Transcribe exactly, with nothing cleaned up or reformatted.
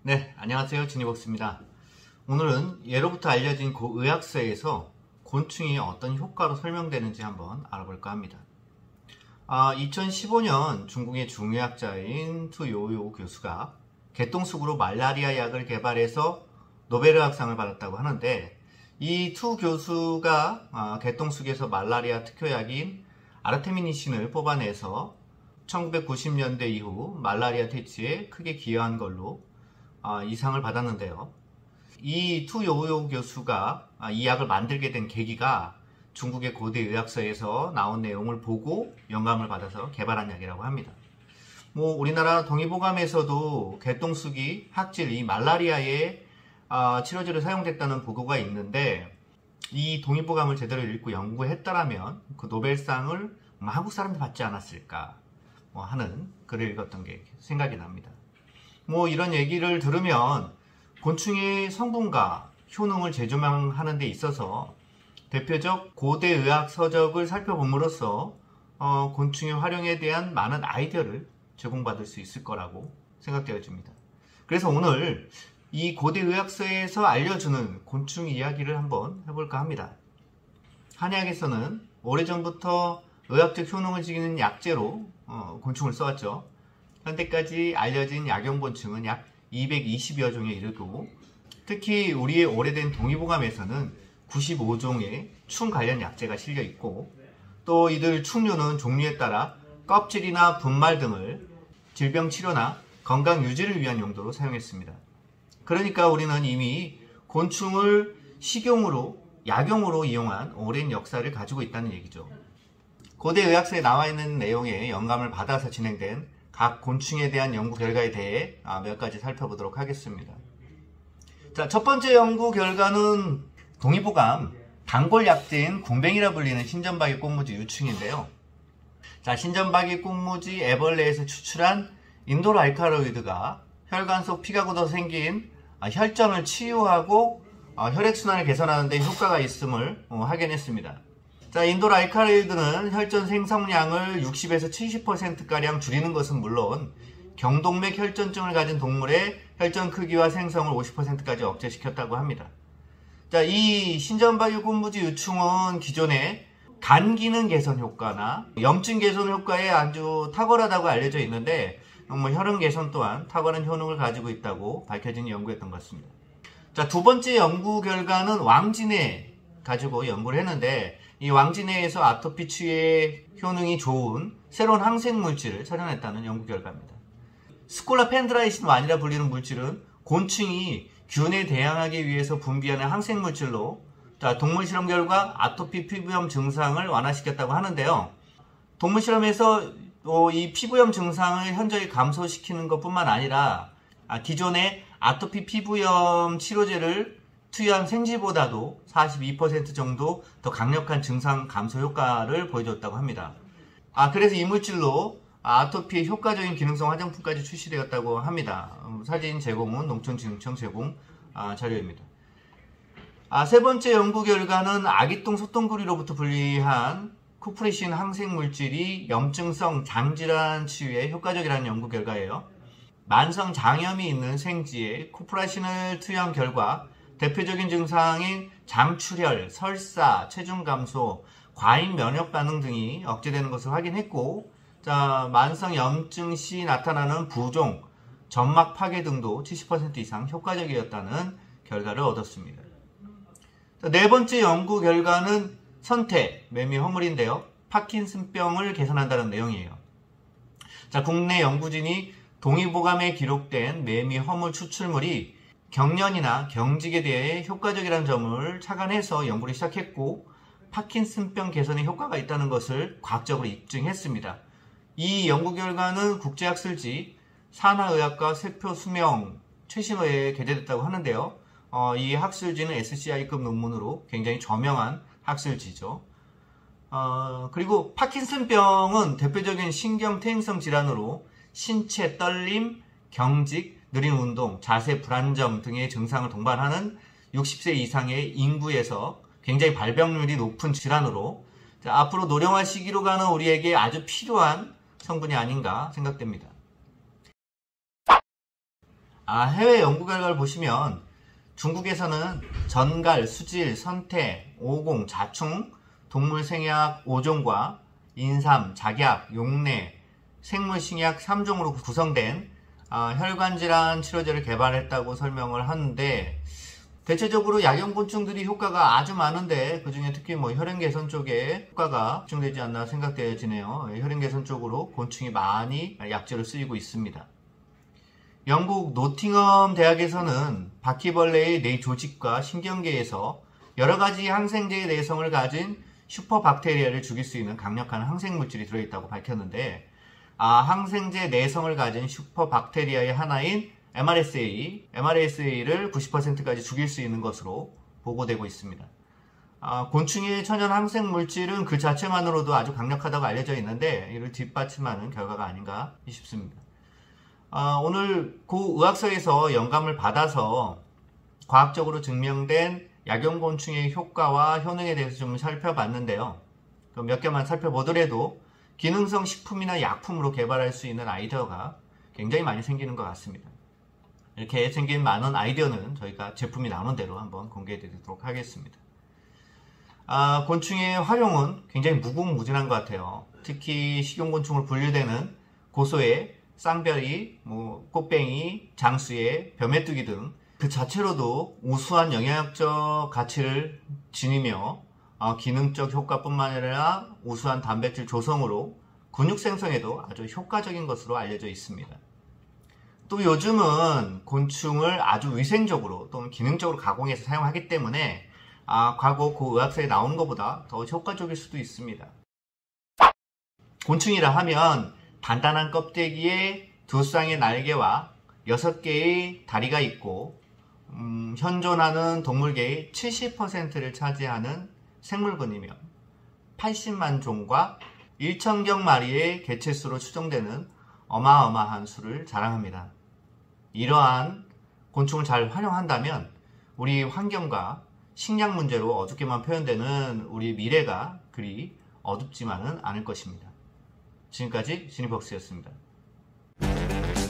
네, 안녕하세요. 진이벅스입니다. 오늘은 예로부터 알려진 고 의학서에서 곤충이 어떤 효과로 설명되는지 한번 알아볼까 합니다. 아, 이천십오 년 중국의 중의학자인 투요요 교수가 개똥쑥으로 말라리아 약을 개발해서 노벨의학상을 받았다고 하는데, 이 투 교수가 아, 개똥쑥에서 말라리아 특효약인 아르테미니신을 뽑아내서 천구백구십 년대 이후 말라리아 퇴치에 크게 기여한 걸로 아, 이 상을 받았는데요. 이 투요요 교수가 아, 이 약을 만들게 된 계기가 중국의 고대 의학서에서 나온 내용을 보고 영감을 받아서 개발한 약이라고 합니다. 뭐 우리나라 동의보감에서도 개똥쑥이 학질, 이 말라리아의 아, 치료제로 사용됐다는 보고가 있는데, 이 동의보감을 제대로 읽고 연구했다라면 그 노벨상을 한국 사람도 받지 않았을까 뭐 하는 글을 읽었던 게 생각이 납니다. 뭐 이런 얘기를 들으면 곤충의 성분과 효능을 재조명하는 데 있어서 대표적 고대 의학 서적을 살펴봄으로써 어, 곤충의 활용에 대한 많은 아이디어를 제공받을 수 있을 거라고 생각되어집니다. 그래서 오늘 이 고대 의학서에서 알려주는 곤충 이야기를 한번 해볼까 합니다. 한의학에서는 오래전부터 의학적 효능을 지니는 약재로 어, 곤충을 써왔죠. 현대까지 알려진 약용곤충은 약 이백이십여 종에 이르고, 특히 우리의 오래된 동의보감에서는 구십오 종의 충 관련 약재가 실려 있고, 또 이들 충류는 종류에 따라 껍질이나 분말 등을 질병 치료나 건강 유지를 위한 용도로 사용했습니다. 그러니까 우리는 이미 곤충을 식용으로, 약용으로 이용한 오랜 역사를 가지고 있다는 얘기죠. 고대 의학서에 나와 있는 내용에 영감을 받아서 진행된 각 곤충에 대한 연구 결과에 대해 몇 가지 살펴보도록 하겠습니다. 자, 첫 번째 연구 결과는 동의보감 단골 약재인 궁뱅이라 불리는 신전박이 꽃무지 유충인데요. 자, 신전박이 꽃무지 애벌레에서 추출한 인돌 알칼로이드가 혈관 속 피가 굳어서 생긴 혈전을 치유하고 혈액순환을 개선하는 데 효과가 있음을 확인했습니다. 자, 인돌 알칼로이드는 혈전 생성량을 육십에서 칠십 퍼센트가량 줄이는 것은 물론 경동맥 혈전증을 가진 동물의 혈전 크기와 생성을 오십 퍼센트까지 억제시켰다고 합니다. 자, 이 신전박이 꽃무지 유충은 기존에 간 기능 개선 효과나 염증 개선 효과에 아주 탁월하다고 알려져 있는데, 뭐 혈흔 개선 또한 탁월한 효능을 가지고 있다고 밝혀진 연구였던 것 같습니다. 자, 두 번째 연구 결과는 왕진에 가지고 연구를 했는데, 이 왕진해에서 아토피 치유에 효능이 좋은 새로운 항생물질을 찾아냈다는 연구 결과입니다. 스콜라펜드라이신 일이라 불리는 물질은 곤충이 균에 대항하기 위해서 분비하는 항생물질로, 자, 동물 실험 결과 아토피 피부염 증상을 완화시켰다고 하는데요. 동물 실험에서 어, 이 피부염 증상을 현저히 감소시키는 것뿐만 아니라 아, 기존의 아토피 피부염 치료제를 투여한 생지보다도 사십이 퍼센트 정도 더 강력한 증상 감소 효과를 보여줬다고 합니다. 아, 그래서 이 물질로 아토피의 효과적인 기능성 화장품까지 출시되었다고 합니다. 음, 사진 제공은 농촌진흥청 제공 아, 자료입니다. 아, 세 번째 연구 결과는 아기똥 소똥구리로부터 분리한 쿠프리신 항생물질이 염증성 장질환 치유에 효과적이라는 연구 결과예요. 만성 장염이 있는 생쥐에 쿠프라신을 투여한 결과 대표적인 증상인 장출혈, 설사, 체중 감소, 과잉 면역 반응 등이 억제되는 것을 확인했고, 자, 만성 염증 시 나타나는 부종, 점막 파괴 등도 칠십 퍼센트 이상 효과적이었다는 결과를 얻었습니다. 자, 네 번째 연구 결과는 선태, 매미 허물인데요. 파킨슨병을 개선한다는 내용이에요. 자, 국내 연구진이 동의보감에 기록된 매미 허물 추출물이 경련이나 경직에 대해 효과적이라는 점을 착안해서 연구를 시작했고, 파킨슨병 개선에 효과가 있다는 것을 과학적으로 입증했습니다. 이 연구 결과는 국제학술지 산하의학과 세포수명 최신호에 게재됐다고 하는데요. 어, 이 학술지는 에스씨아이급 논문으로 굉장히 저명한 학술지죠. 어, 그리고 파킨슨병은 대표적인 신경퇴행성 질환으로 신체 떨림, 경직, 느린 운동, 자세 불안정 등의 증상을 동반하는 육십 세 이상의 인구에서 굉장히 발병률이 높은 질환으로, 자, 앞으로 노령화 시기로 가는 우리에게 아주 필요한 성분이 아닌가 생각됩니다. 아, 해외 연구 결과를 보시면 중국에서는 전갈, 수질, 선태, 오공, 자충, 동물 생약 오 종과 인삼, 작약, 용내, 생물식약 삼 종으로 구성된 아, 혈관질환 치료제를 개발했다고 설명을 하는데, 대체적으로 약용곤충들이 효과가 아주 많은데 그 중에 특히 뭐 혈행 개선 쪽에 효과가 집중되지 않나 생각되어지네요. 혈행 개선 쪽으로 곤충이 많이 약재로 쓰이고 있습니다. 영국 노팅엄 대학에서는 바퀴벌레의 뇌 조직과 신경계에서 여러가지 항생제의 내성을 가진 슈퍼박테리아를 죽일 수 있는 강력한 항생물질이 들어있다고 밝혔는데, 아, 항생제 내성을 가진 슈퍼박테리아의 하나인 엠알에스에이, 엠알에스에이를 구십 퍼센트까지 죽일 수 있는 것으로 보고되고 있습니다. 아, 곤충의 천연 항생물질은 그 자체만으로도 아주 강력하다고 알려져 있는데 이를 뒷받침하는 결과가 아닌가 싶습니다. 아, 오늘 고 의학서에서 영감을 받아서 과학적으로 증명된 약용곤충의 효과와 효능에 대해서 좀 살펴봤는데요. 몇 개만 살펴보더라도 기능성 식품이나 약품으로 개발할 수 있는 아이디어가 굉장히 많이 생기는 것 같습니다. 이렇게 생긴 많은 아이디어는 저희가 제품이 나오는 대로 한번 공개해 드리도록 하겠습니다. 아, 곤충의 활용은 굉장히 무궁무진한 것 같아요. 특히 식용곤충으로 분류되는 고소해, 쌍별이, 뭐 꽃뱅이, 장수해, 벼메뚜기 등 그 자체로도 우수한 영양학적 가치를 지니며 어, 기능적 효과뿐만 아니라 우수한 단백질 조성으로 근육 생성에도 아주 효과적인 것으로 알려져 있습니다. 또 요즘은 곤충을 아주 위생적으로 또는 기능적으로 가공해서 사용하기 때문에 아, 과거 그 의학서에 나오는 것보다 더 효과적일 수도 있습니다. 곤충이라 하면 단단한 껍데기에 두 쌍의 날개와 여섯 개의 다리가 있고 음, 현존하는 동물계의 칠십 퍼센트를 차지하는 생물군이며 팔십만 종과 천경 마리의 개체수로 추정되는 어마어마한 수를 자랑합니다. 이러한 곤충을 잘 활용한다면 우리 환경과 식량 문제로 어둡게만 표현되는 우리 미래가 그리 어둡지만은 않을 것입니다. 지금까지 지니벅스였습니다.